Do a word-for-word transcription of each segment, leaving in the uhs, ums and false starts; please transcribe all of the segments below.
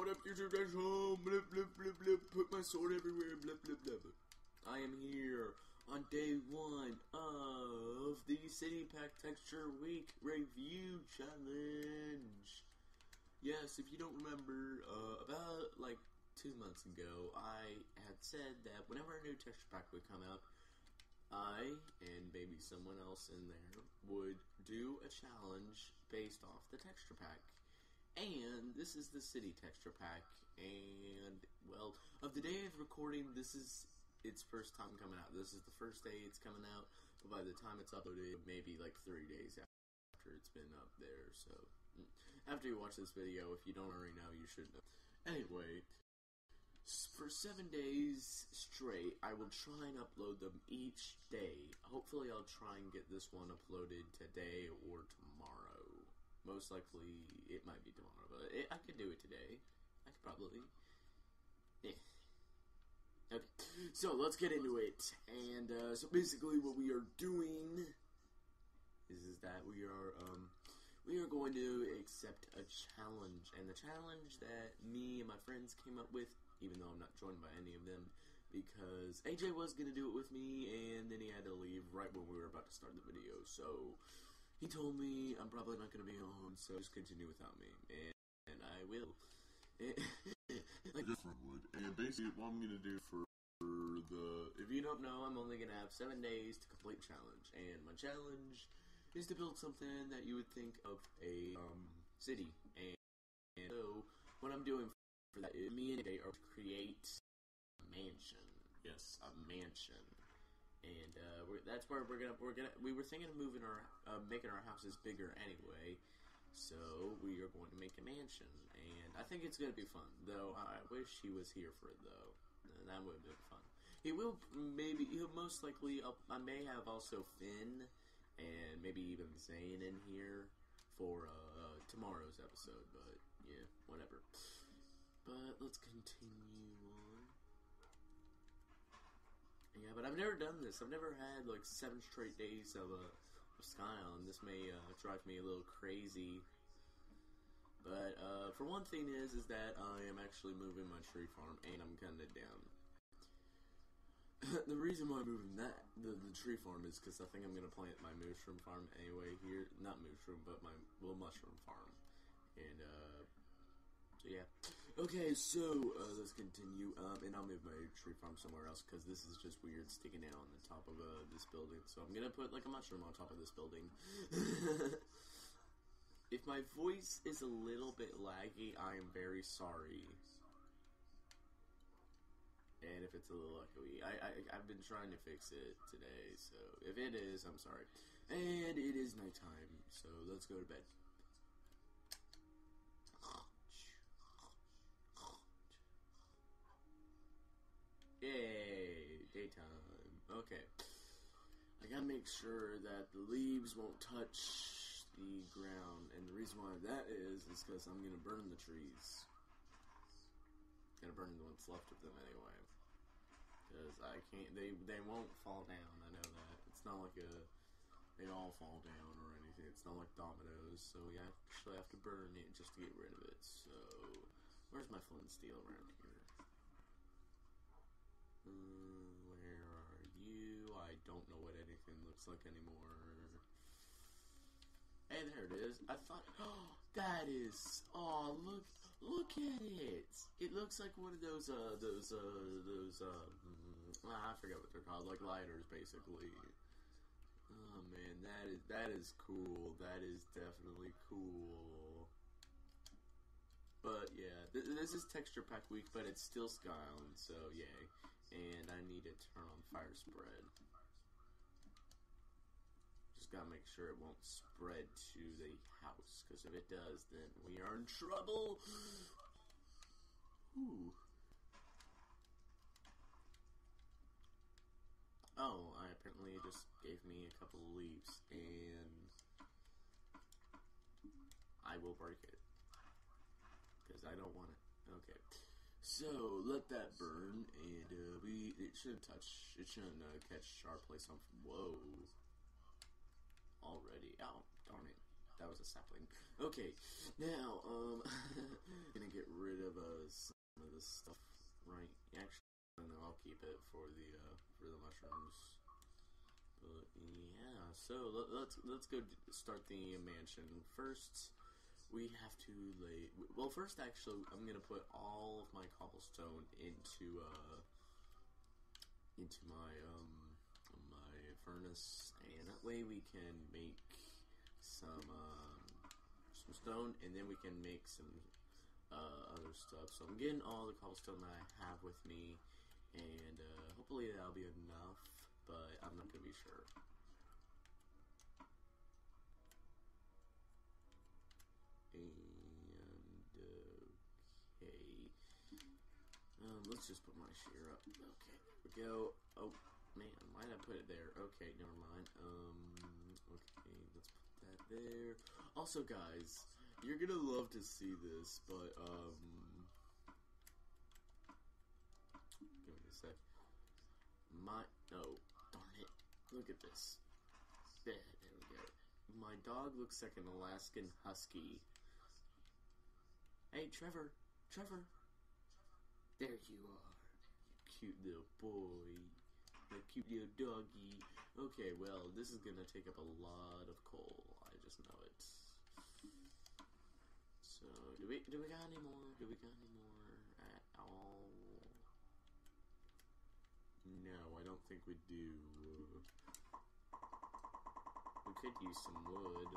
up, YouTube guys? Home, blah, blah, blah, blah. Put my sword everywhere, blah, blah, blah. I am here on day one of the City Pack Texture Week Review Challenge. Yes, if you don't remember, uh, about like two months ago, I had said that whenever a new texture pack would come out, I, and maybe someone else in there, would do a challenge based off the texture pack. And this is the City texture pack, and, well, of the day of recording, this is its first time coming out. This is the first day it's coming out, but by the time it's uploaded, maybe like three days after it's been up there, so after you watch this video, if you don't already know, you should know. Anyway, for seven days straight, I will try and upload them each day. Hopefully I'll try and get this one uploaded today or tomorrow. Most likely, it might be tomorrow, but it, I could do it today. I could probably. Yeah. Okay, so let's get into it. And, uh, so basically what we are doing is, is that we are, um, we are going to accept a challenge. And the challenge that me and my friends came up with, even though I'm not joined by any of them, because A J was going to do it with me, and then he had to leave right when we were about to start the video, so he told me I'm probably not going to be on, so just continue without me, and, and I will. Like different would. And basically what I'm going to do for the, if you don't know, I'm only going to have seven days to complete challenge, and my challenge is to build something that you would think of a um, city, and, and so what I'm doing for that is me and A J are to create a mansion. Yes, a mansion. And uh, we're, that's where we're gonna we're gonna we were thinking of moving our uh, making our houses bigger anyway, so we are going to make a mansion, and I think it's gonna be fun. Though I wish he was here for it, though. That would have been fun. He will maybe he'll most likely uh, I may have also Finn and maybe even Zane in here for uh, tomorrow's episode, but yeah, whatever. But let's continue on. Yeah, but I've never done this. I've never had like seven straight days of, uh, of Sky Island. This may uh, drive me a little crazy. But uh, for one thing is, is that I am actually moving my tree farm, and I'm cutting it down. The reason why I'm moving that, the, the tree farm, is because I think I'm going to plant my mushroom farm anyway here. Not mushroom, but my little mushroom farm. And, uh... So yeah. Okay, so uh, let's continue. Um, and I'll move my tree farm somewhere else because this is just weird sticking out on the top of uh, this building. So I'm gonna put like a mushroom on top of this building. If my voice is a little bit laggy, I am very sorry. And if it's a little echoey, I, I I've been trying to fix it today. So if it is, I'm sorry. And it is nighttime, so let's go to bed. Yay, daytime. Okay. I gotta make sure that the leaves won't touch the ground, and the reason why that is, is because I'm gonna burn the trees. Gonna burn the ones left of them anyway. Because I can't, they, they won't fall down, I know that. It's not like a, they all fall down or anything. It's not like dominoes, so we actually have to burn it just to get rid of it. So, where's my flint and steel around here? Uh, where are you? I don't know what anything looks like anymore. Hey, there it is. I thought, oh, that is, oh, look, look at it. It looks like one of those, uh, those, uh, those, uh, I forget what they're called, like lighters, basically. Oh, man, that is, that is cool. That is definitely cool. But, yeah, th this is Texture Pack Week, but it's still Sky Island, so yay. And I need to turn on Fire Spread. Just gotta make sure it won't spread to the house, because if it does, then we are in trouble! Ooh. Oh, I apparently it just gave me a couple of leaves, and I will break it. Because I don't want it. Okay. So, let that burn, and uh, we, it shouldn't touch, it shouldn't uh, catch our place on, whoa. Already, oh, darn it. that was a sapling. Okay, now, um, gonna get rid of, uh, some of this stuff, right? Actually, no, I'll keep it for the, uh, for the mushrooms. But, yeah, so, let, let's, let's go start the mansion. First, we have to lay, well, first, actually, I'm gonna put all of my cobblestone into, uh, into my, um, my furnace, and that way we can make some, um, some stone, and then we can make some, uh, other stuff. So I'm getting all the cobblestone that I have with me, and, uh, hopefully that'll be enough, but I'm not gonna be sure. And, okay, um, let's just put my shear up. Okay, there we go. Oh, man, why did I put it there? Okay, never mind. Um, okay, let's put that there. Also, guys, you're gonna love to see this, but, um, give me a sec. My, oh, darn it. Look at this. There, there we go. My dog looks like an Alaskan Husky. Hey, Trevor, Trevor. There you are, you cute little boy. My cute little doggy. Okay, well, this is gonna take up a lot of coal. I just know it. So, do we do we got any more? Do we got any more at all? No, I don't think we do. We could use some wood.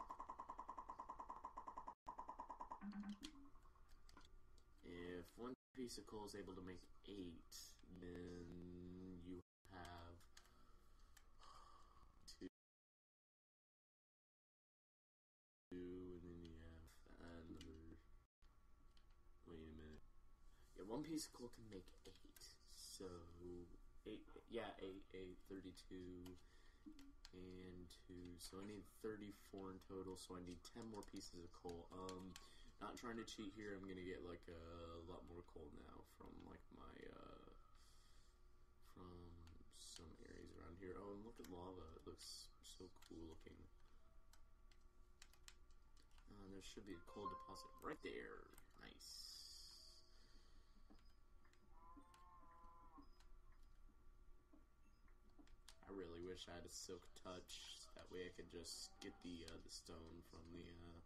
If one piece of coal is able to make eight, then you have two, and then you have another. Wait a minute. Yeah, one piece of coal can make eight. So eight. Yeah, eight, eight, thirty-two, and two. So I need thirty-four in total. So I need ten more pieces of coal. Um. Not trying to cheat here, I'm gonna get like a lot more coal now from like my, uh, from some areas around here. Oh, and look at lava, it looks so cool looking. Uh, there should be a coal deposit right there. Nice. I really wish I had a silk touch, that way I could just get the, uh, the stone from the, uh,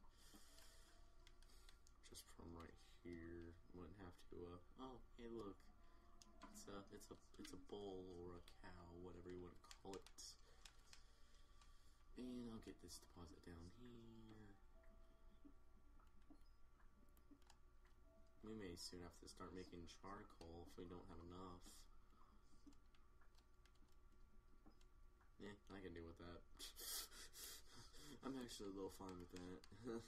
just from right here. Wouldn't have to, uh, oh, hey look. It's a, it's a, it's a bull or a cow, whatever you want to call it. And I'll get this deposit down here. We may soon have to start making charcoal if we don't have enough. Yeah, I can deal with that. I'm actually a little fine with that.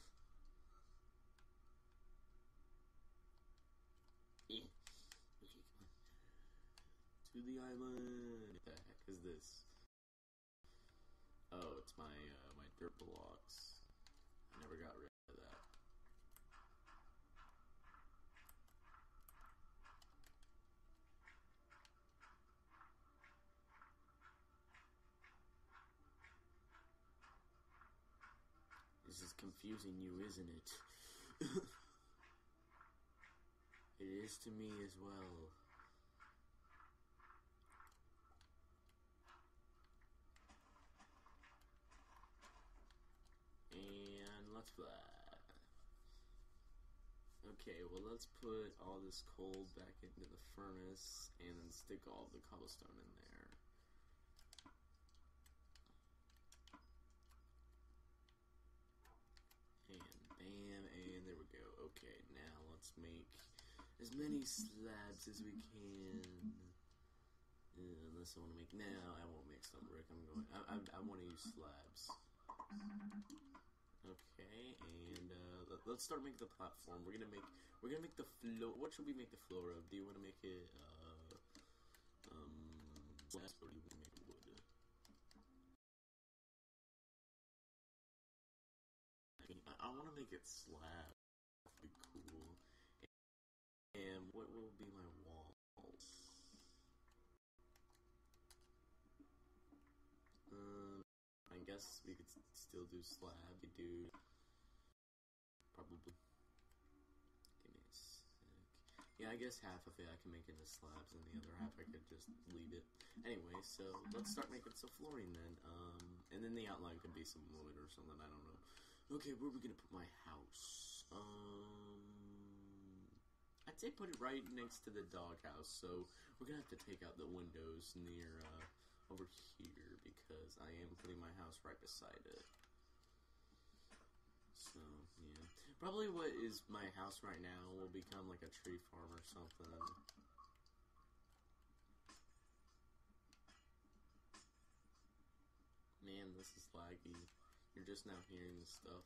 Yeah. Okay, come on. To the island. What the heck is this? Oh, it's my uh, my dirt blocks. I never got rid of that. This is confusing you, isn't it? It is to me as well. And let's fly. Okay, well let's put all this coal back into the furnace and then stick all the cobblestone in there. And bam, and there we go. Okay, now let's make as many slabs as we can. Uh, unless I want to make, no, I won't make some brick. I'm going. I I, I want to use slabs. Okay, and uh, let, let's start making the platform. We're gonna make. We're gonna make the floor. What should we make the floor of? Do you want to make it uh, um, glass, or do you want to make it wood? I, I want to make it slab. That'd be cool. And what will be my walls? Um, I guess guess we could still do slab, dude. Probably. Give me a sec. Yeah, I guess half of it I can make into slabs, and the other half I could just leave it. Anyway, so let's start making some flooring then. Um, and then the outline could be some wood or something, I don't know. Okay, where are we gonna put my house? Um, I'd say put it right next to the doghouse, so we're gonna have to take out the windows near, uh, over here, because I am putting my house right beside it. So, yeah. Probably what is my house right now will become like a tree farm or something. Man, this is laggy. You're just now hearing this stuff.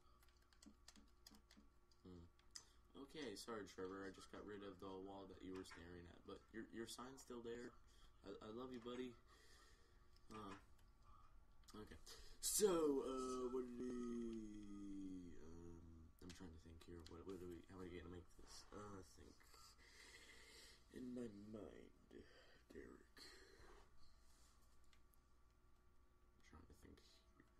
Hmm. Okay, sorry Trevor, I just got rid of the wall that you were staring at, but your your sign's still there. I, I love you, buddy. Uh, okay. So, uh, what did we, um, I'm trying to think here, what, what do we, how am I gonna make this? Uh, I think, in my mind, Derek. I'm trying to think here.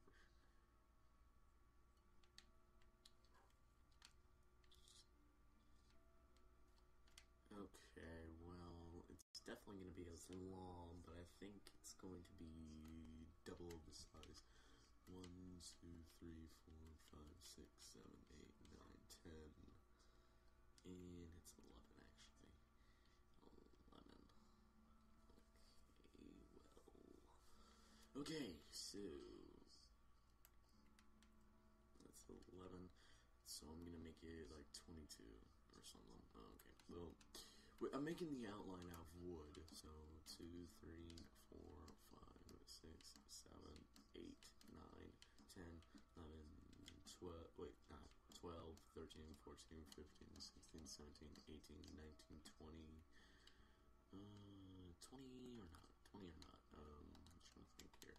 Okay, well, it's definitely going to be as long, but I think it's going to be double the size. one, two, three, four, five, six, seven, eight, nine, ten. And it's eleven, actually. eleven. Okay, well. Okay, so. That's eleven. So I'm going to make it like twenty-two or something. Oh, okay, well. I'm making the outline out of wood, so two, three, four, five, six, seven, eight, nine, ten, eleven, twelve, wait, not twelve, thirteen, fourteen, fifteen, sixteen, seventeen, eighteen, nineteen, twenty, uh, twenty or not, twenty or not, um, I'm trying to think here.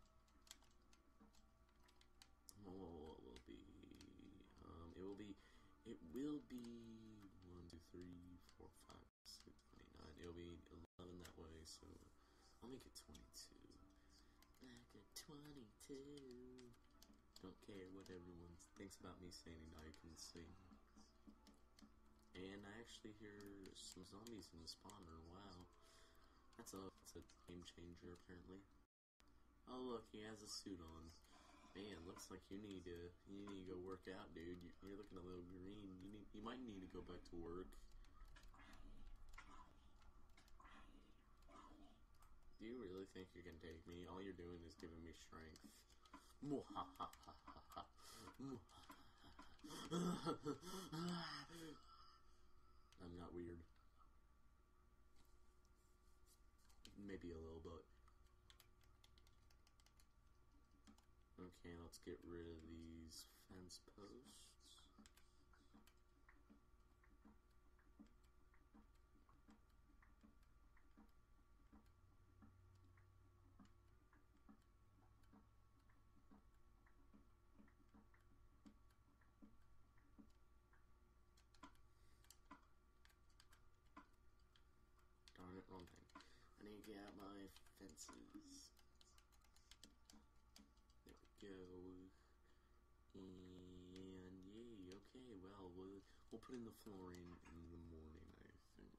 What will be, um, it will be, it will be one, two, three, four, five, six, twenty-nine. It'll be eleven that way, so I'll make it twenty-two. Back at twenty-two. Don't care what everyone thinks about me saying I can sing. And I actually hear some zombies in the spawner. Wow. That's a, that's a game changer, apparently. Oh, look, he has a suit on. Man, looks like you need to you need to go work out, dude. You're looking a little green. You need you might need to go back to work. Do you really think you can take me? All you're doing is giving me strength. I'm not weird. Maybe a little bit. Okay, let's get rid of these fence posts. Darn it, wrong thing. I need to get out my fences. Go, and yay, okay, well, we'll, we'll put in the flooring in the morning, I think.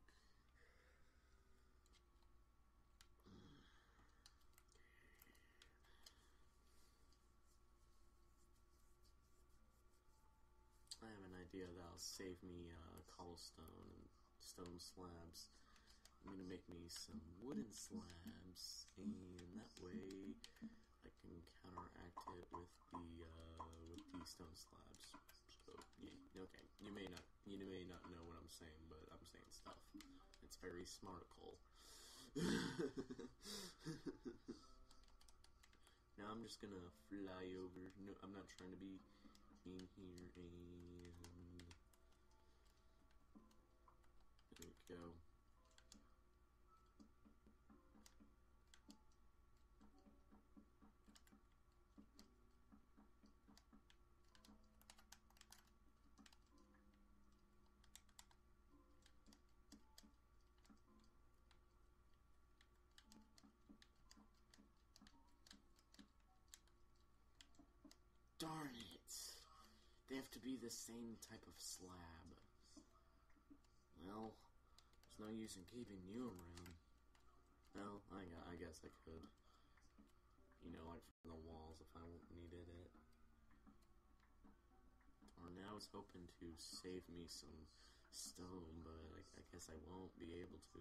I have an idea that'll save me uh, cobblestone and stone slabs. I'm gonna make me some wooden slabs, and that way I can counteract it with the uh, with the stone slabs. So yeah, okay. You may not you may not know what I'm saying, but I'm saying stuff. It's very smartical. Now I'm just gonna fly over. No, I'm not trying to be in here, and there we go. Darn it. They have to be the same type of slab. Well, there's no use in keeping you around. Well, I, I guess I could. You know, like for the walls if I needed it. Or now it's hoping to save me some stone, but I, I guess I won't be able to.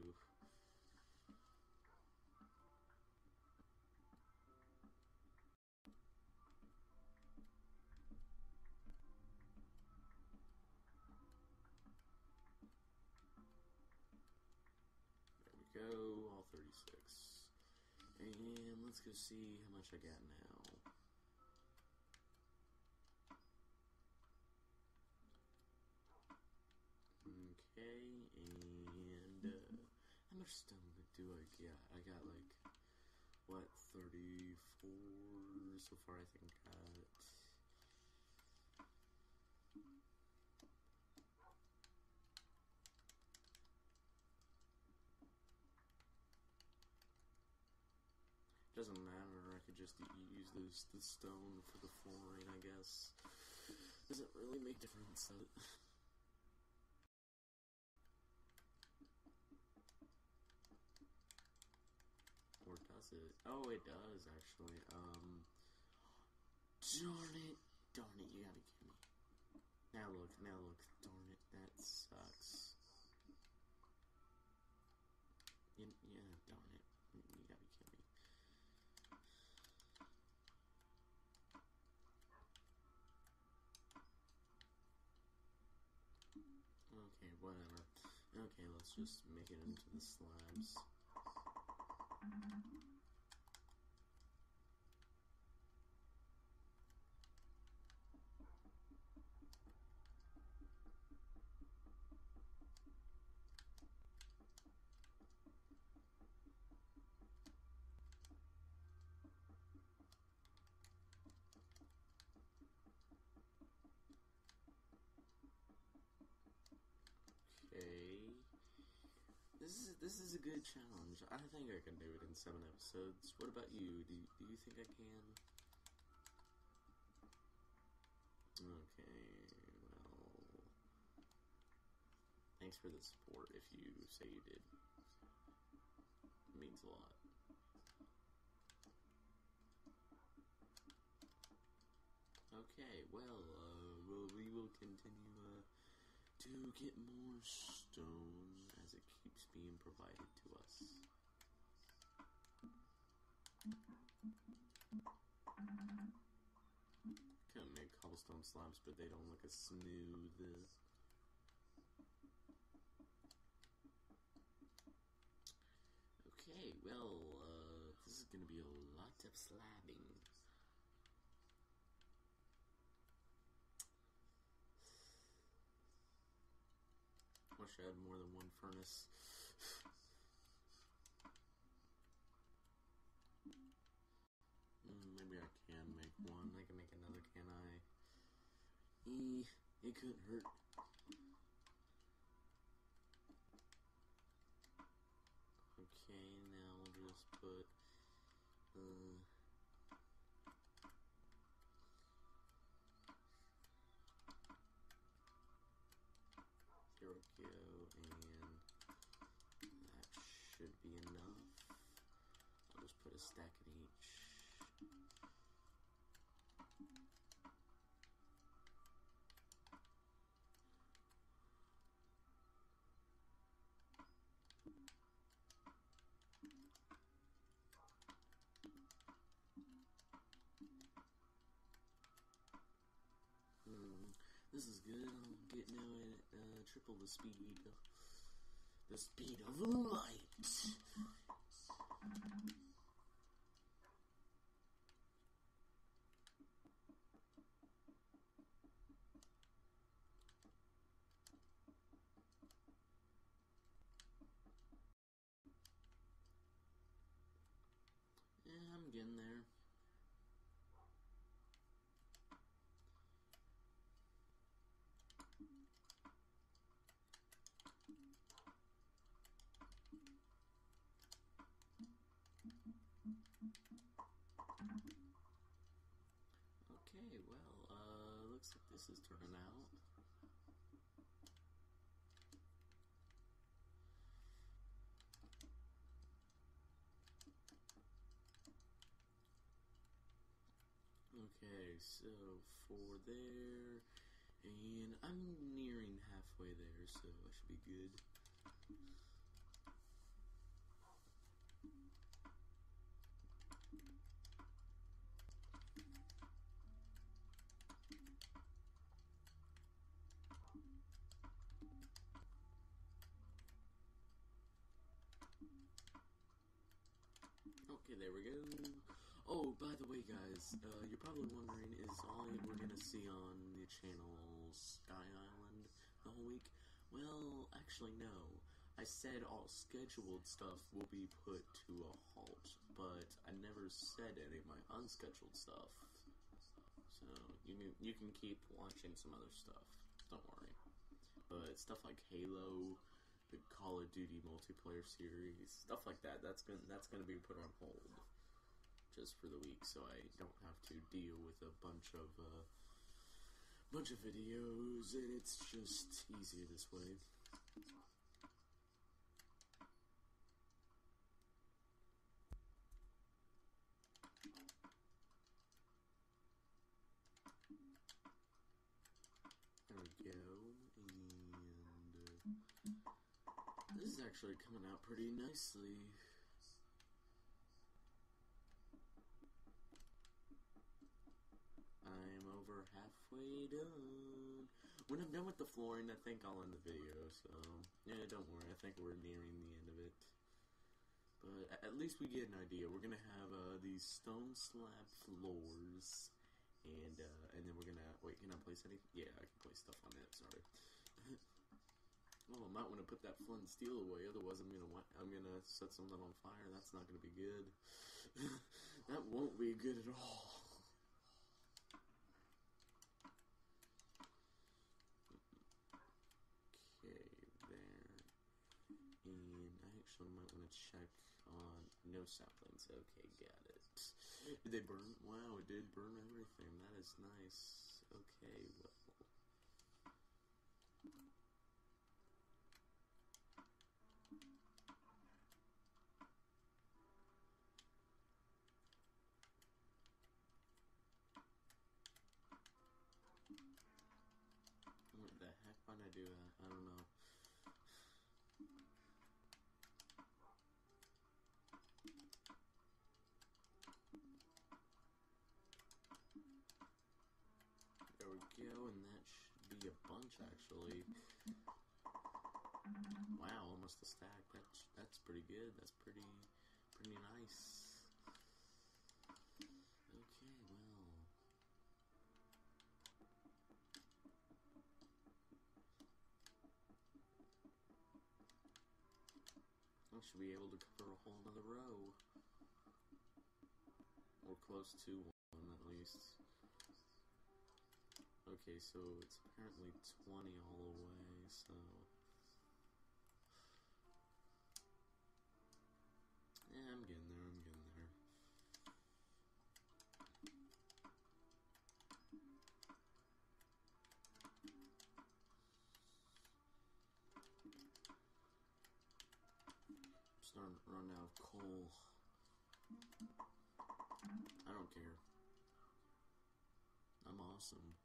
There we go, all thirty-six. And let's go see how much I got now. Okay, and uh, how much stone do I get? I got like, what, thirty-four so far I think I got it. Doesn't matter, I could just use this, the stone for the flooring, I guess. Doesn't really make a difference. Or does it? Oh, it does, actually. Um, darn it. Darn it, you gotta kill me. Now look, now look. Darn it, that sucks. You, yeah, darn it. You gotta kill me. Okay, whatever. Okay, let's just make it into the slabs. Okay. This is this is a good challenge. I think I can do it in seven episodes. What about you? Do you, do you think I can? Okay, well, thanks for the support if you say you did. It means a lot. Okay, well, uh, well, we will continue uh, to get more stone as it keeps being provided to us. Kind of make cobblestone slabs, but they don't look as smooth. Okay, well, uh, this is gonna be a lot of slabbing. Wish I had more than one furnace. mm, maybe I can make one. I can make another, can I? E, it couldn't hurt. Okay, now we'll just put, uh... here we go, and that should be enough. I'll just put a stack in each. Hmm, this is good. I'm getting now at uh, triple the speed. The speed of light. Yeah, I'm getting there. Okay, well, this is turning out. Okay, so four there, and I'm nearing halfway there, so I should be good. Okay, there we go. Oh, by the way, guys, uh, you're probably wondering, is all we're gonna see on the channel Sky Island the whole week? Well, actually, no. I said all scheduled stuff will be put to a halt, but I never said any of my unscheduled stuff. So, you can, you can keep watching some other stuff, don't worry. But stuff like Halo, the Call of Duty multiplayer series, stuff like that, that's gonna, that's gonna be put on hold. Just for the week, so I don't have to deal with a bunch of uh, bunch of videos, and it's just easier this way. There we go, and uh, this is actually coming out pretty nicely. I'm over halfway done. When I'm done with the flooring, I think I'll end the video, so yeah, don't worry, I think we're nearing the end of it. But at least we get an idea. We're gonna have uh, these stone slab floors, and uh, and then we're gonna, wait, can I place anything? Yeah, I can place stuff on that, sorry. Well, I might want to put that flint and steel away, otherwise I'm gonna I'm gonna set something on fire. That's not gonna be good. That won't be good at all. And I actually might want to check on no saplings. Okay, got it. Did they burn? Wow, it did burn everything. That is nice. Okay, well. What the heck? Why'd I do that? I don't know. There we go, and that should be a bunch, actually. Wow, almost a stack. That's that's pretty good. That's pretty pretty nice. Okay, well. I should be able to cover a whole nother row. Or close to one, at least. Okay, so it's apparently twenty all the way, so... Yeah, I'm getting there, I'm getting there. I'm starting to run out of coal. I don't care. I'm awesome.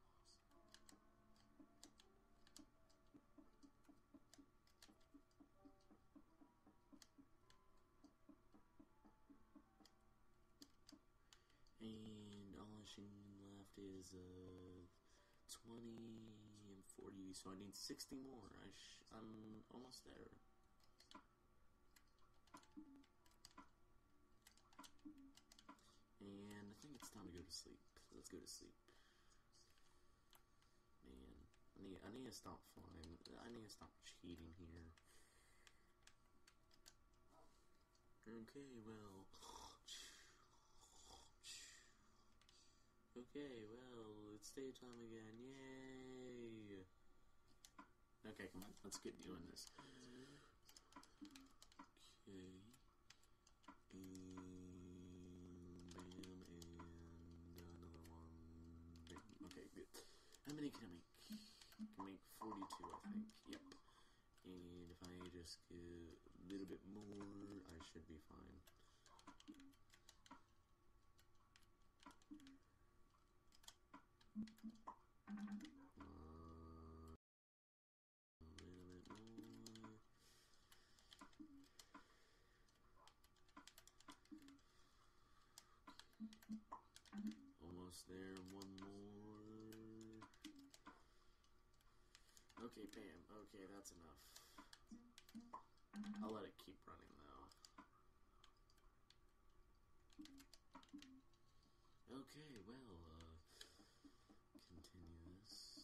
And all I should left is uh, twenty and forty, so I need sixty more. I sh I'm almost there. And I think it's time to go to sleep. Let's go to sleep. Man, I need, I need to stop flying. I need to stop cheating here. Okay, well... Okay, well, it's daytime again. Yay! Okay, come on. Let's get doing this. Okay. And bam, and another one. Bam. Okay, good. How many can I make? I can make forty-two, I think. Yep. And if I just get a little bit more, I should be fine. Almost there, one more. Okay, bam. Okay, that's enough. I'll let it keep running though. Okay, well, uh, continue this.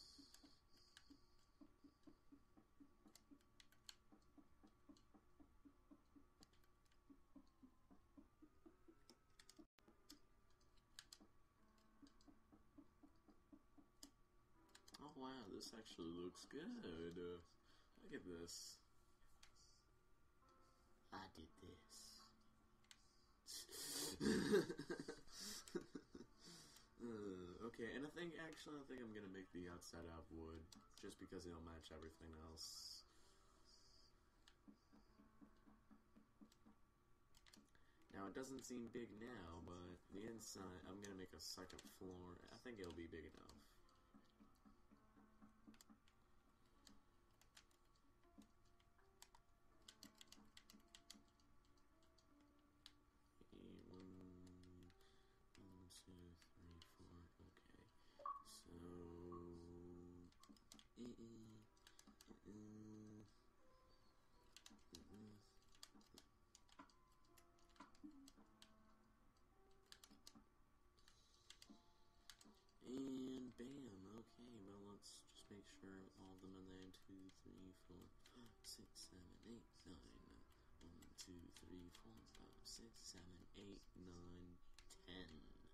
Oh wow, this actually looks good. Uh, look at this. I did this. uh, okay, and I think, actually, I think I'm gonna make the outside out of wood, just because it'll match everything else. Now, it doesn't seem big now, but the inside, I'm gonna make a second floor. I think it'll be big enough. Two, three, four, okay. So, uh, uh, uh, uh, and bam, okay, well, let's just make sure all of them are there. Two, three, four, five, six, seven, eight, nine. One, two, three, four, five, six, seven, eight, nine, ten.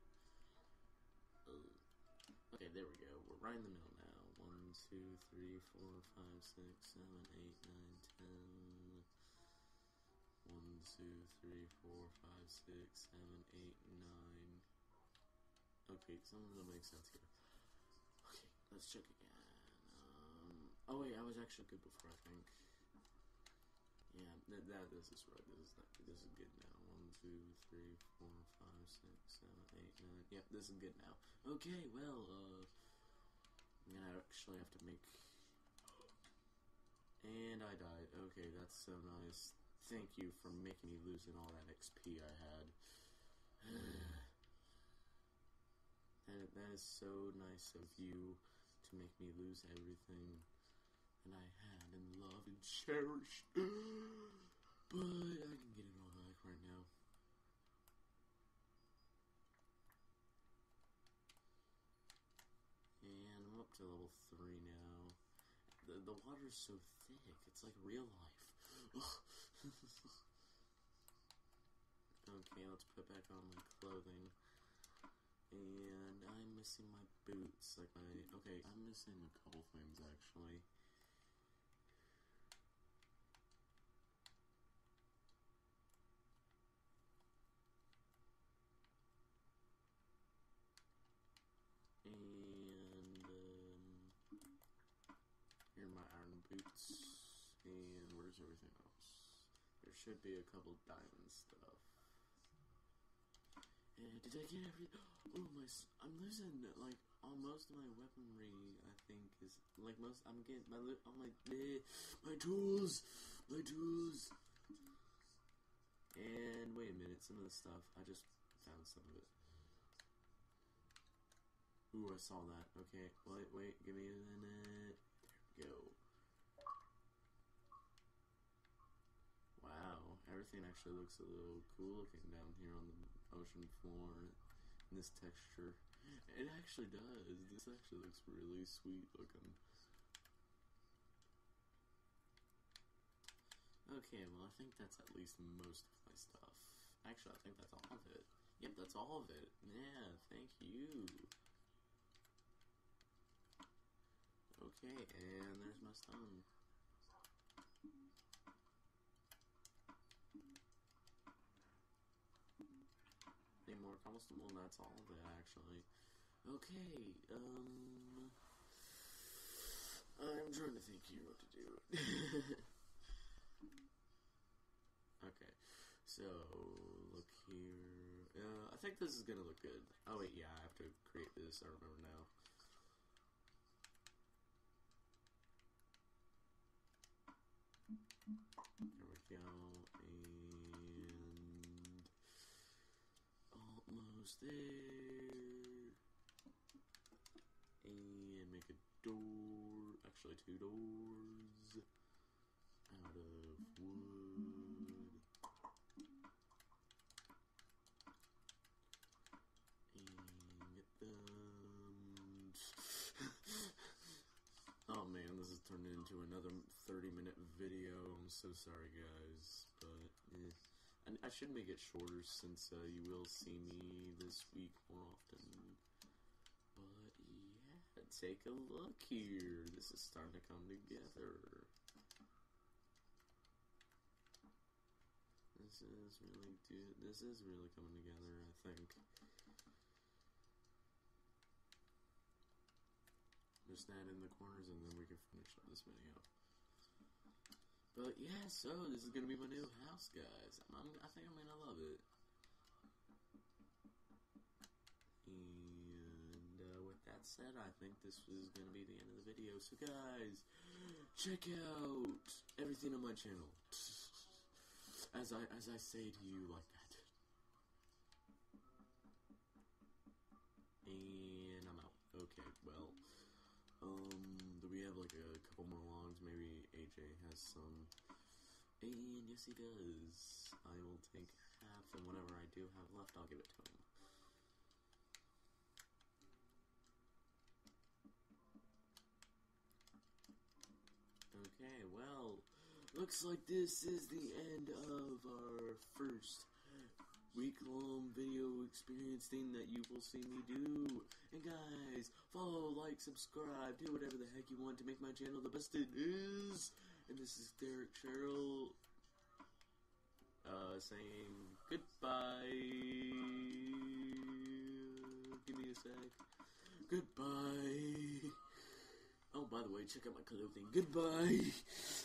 Uh, okay, there we go. We're right in the middle now. One, two, three, four, five, six, seven, eight, nine, ten. One, two, three, four, five, six, seven, eight, nine. Okay, some of them make sense here. Okay, let's check again. Um, oh wait, I was actually good before, I think. Yeah, that, that this is right. This is not, this is good now. One, two, three, four, five, six, seven, eight, nine. Yep, this is good now. Okay, well, uh, I'm gonna actually have to make. And I died. Okay, that's so nice. Thank you for making me losing all that X P I had. that that is so nice of you to make me lose everything and I had and loved and cherished. But I can get it all back right now. And I'm up to level three now. The, the water's so thick, it's like real life. Okay, let's put back on my clothing. And I'm missing my boots. Like my, okay, I'm missing a couple things actually. And, um, here are my iron boots. And where's everything else? There should be a couple diamond stuff. And did I get every? Oh my! I'm losing like almost my weaponry. I think is like most. I'm getting my. Oh my! My tools, my tools. And wait a minute. Some of the stuff I just found some of it. Ooh, I saw that. Okay, wait, wait. Give me a minute. There we go. Wow, everything actually looks a little cool looking down here on the ocean floor in this texture. It actually does. This actually looks really sweet looking. Okay, well I think that's at least most of my stuff. Actually, I think that's all of it. Yep, that's all of it. Yeah, thank you. Okay, and there's my stone. Any more cobblestone? Well, that's all of it, actually. Okay, um... I'm trying to think here what to do. Okay, so look here. Uh, I think this is gonna look good. Oh wait, yeah, I have to create this. I remember now. There we go, and almost there. And make a door, actually two doors out of wood. And get them. Oh man, this is turning into another thirty minute video. I'm so sorry guys, but eh. And I should make it shorter since uh, you will see me this week more often. But yeah, take a look here. This is starting to come together. This is really do- This is really coming together, I think. Just add in the corners and then we can finish up this video. But yeah, so this is gonna be my new house, guys. I'm, I think I'm gonna love it. And uh, with that said, I think this is gonna be the end of the video. So guys, check out everything on my channel. As I as I say to you like that. And I'm out. Okay, well. Um, do we have like a couple more logs? Maybe A J has some. And yes, he does. I will take half, and whatever I do have left, I'll give it to him. Okay, well, looks like this is the end of our first week-long video experience thing that you will see me do. And guys, follow, like, subscribe, do whatever the heck you want to make my channel the best it is. And this is Derek Sherrill, uh, saying goodbye. Give me a sec. Goodbye. Oh, by the way, check out my clothing. Goodbye.